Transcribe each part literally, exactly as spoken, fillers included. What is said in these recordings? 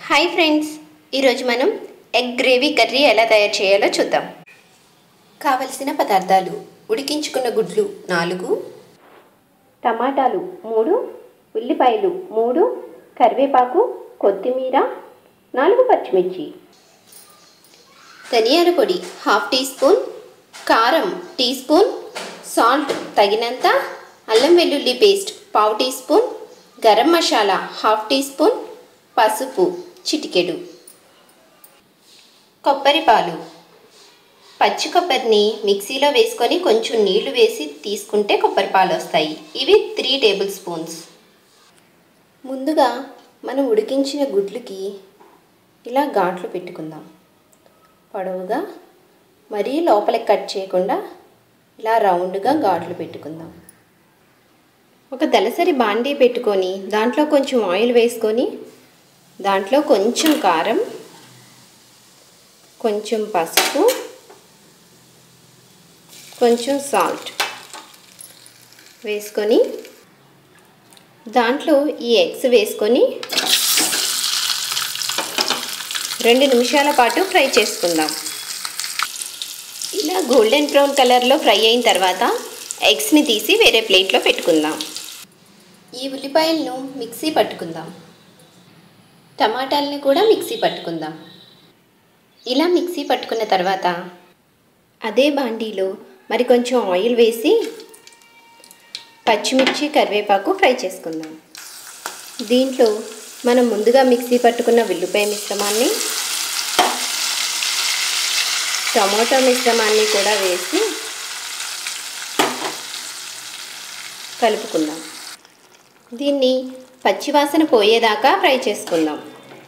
Hi friends, ఈరోజు మనం egg gravy curry ఎలా తయారు చేయాలో చూద్దాం. కావలసిన పదార్థాలు: ఉడికించుకున్న గుడ్లు నాలుగు, టమాటాలు మూడు, ఉల్లిపాయలు మూడు, కరివేపాకు, కొత్తిమీర, నాలుగు పచ్చిమిర్చి, ధనియాల పొడి హాఫ్ టీ స్పూన్, కారం టీ స్పూన్, సాల్ట్ తగినంత, అల్లం వెల్లుల్లి పేస్ట్ పావు teaspoon, garam masala half teaspoon, పసుపు చిటికెడు, కొబ్బరి పాలు. పచ్చి కొబ్బరిని మిక్సీలో వేసుకొని కొంచెం నీళ్లు వేసి తీసుకుంటే కొబ్బరి పాలు వస్తాయి. ఇవి త్రీ టేబుల్ స్పూన్స్. ముందుగా మనం ఉడికించిన గుడ్లకి ఇలా ఘాట్లు పెట్టుకుందాం. పొడవుగా, మరీ లోపలికి కట్ చేయకుండా ఇలా రౌండ్గా ఘాట్లు పెట్టుకుందాం. ఒక దలసరి బాండీ పెట్టుకొని దాంట్లో కొంచెం ఆయిల్ వేసుకొని దాంట్లో కొంచెం కారం, కొంచెం పసుపు, కొంచెం సాల్ట్ వేసుకొని దాంట్లో ఈ ఎగ్స్ వేసుకొని రెండు నిమిషాల పాటు ఫ్రై చేసుకుందాం. ఇలా గోల్డెన్ బ్రౌన్ కలర్లో ఫ్రై అయిన తర్వాత ఎగ్స్ని తీసి వేరే ప్లేట్లో పెట్టుకుందాం. ఈ ఉల్లిపాయలను మిక్సీ పట్టుకుందాం. టమాటాలని కూడా మిక్సీ పట్టుకుందాం. ఇలా మిక్సీ పట్టుకున్న తర్వాత అదే బాండీలో మరి కొంచెం ఆయిల్ వేసి పచ్చిమిర్చి, కరివేపాకు ఫ్రై చేసుకుందాం. దీంట్లో మనం ముందుగా మిక్సీ పట్టుకున్న ఉల్లిపాయ మిశ్రమాన్ని, టమాటో మిశ్రమాన్ని కూడా వేసి కలుపుకుందాం. దీన్ని పచ్చివాసన పోయేదాకా ఫ్రై చేసుకుందాం.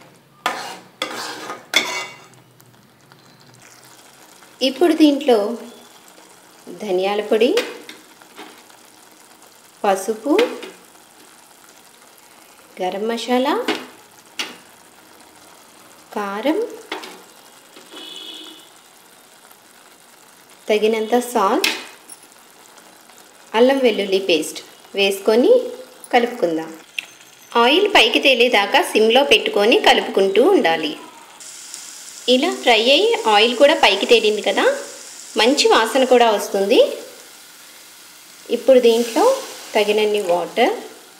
ఇప్పుడు దీంట్లో ధనియాల పొడి, పసుపు, గరం మసాలా, కారం, తగినంత సాల్ట్, అల్లం వెల్లుల్లి పేస్ట్ వేసుకొని కలుపుకుందాం. ఆయిల్ పైకి తేలేదాకా సిమ్లో పెట్టుకొని కలుపుకుంటూ ఉండాలి. ఇలా ఫ్రై అయ్యి ఆయిల్ కూడా పైకి తేలింది కదా, మంచి వాసన కూడా వస్తుంది. ఇప్పుడు దీంట్లో తగినన్ని వాటర్,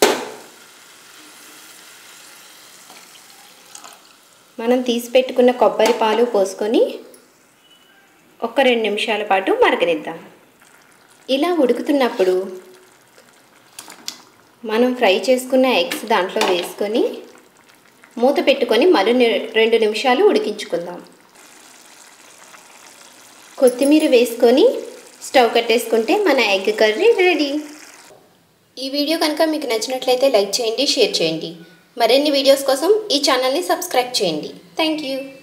మనం తీసి పెట్టుకున్న కొబ్బరి పాలు పోసుకొని ఒక రెండు నిమిషాల పాటు మరగనిద్దాం. ఇలా ఉడుకుతున్నప్పుడు మనం ఫ్రై చేసుకున్న ఎగ్స్ దాంట్లో వేసుకొని మూత పెట్టుకొని మరో రెండు నిమిషాలు ఉడికించుకుందాం. కొత్తిమీర వేసుకొని స్టవ్ కట్టేసుకుంటే మన ఎగ్ కర్రీ రెడీ. ఈ వీడియో కనుక మీకు నచ్చినట్లయితే లైక్ చేయండి, షేర్ చేయండి. మరిన్ని వీడియోస్ కోసం ఈ ఛానల్ని సబ్స్క్రైబ్ చేయండి. Thank you.